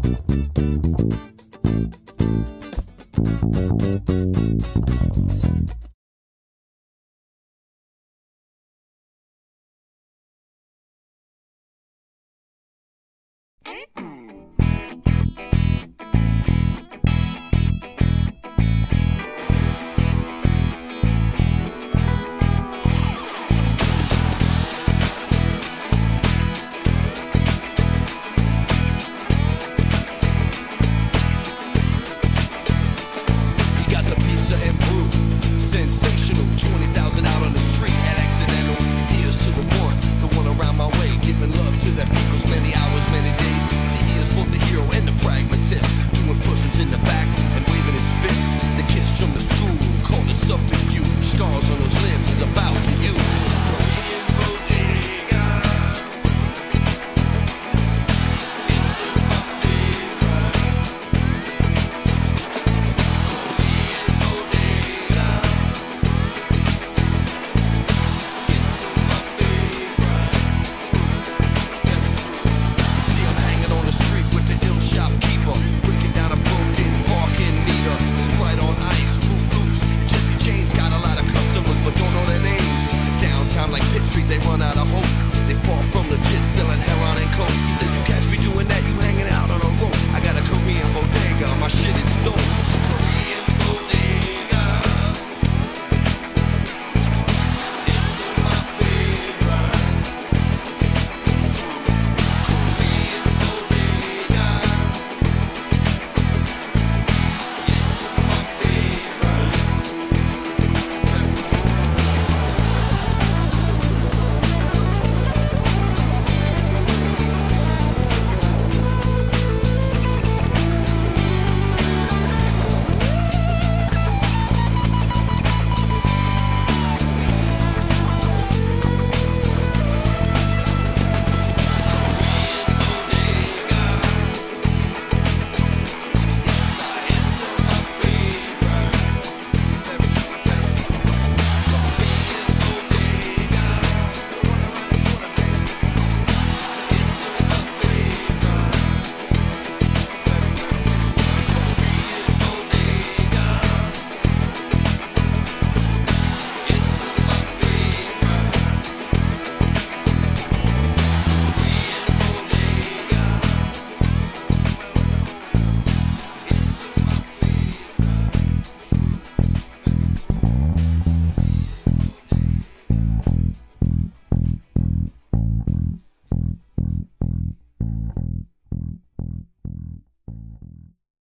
They run out of hope. They fall from legit, selling heroin and coke. He says, you catch me doing that, you hanging out on a rope. I got a Korean bodega, my shit is dope.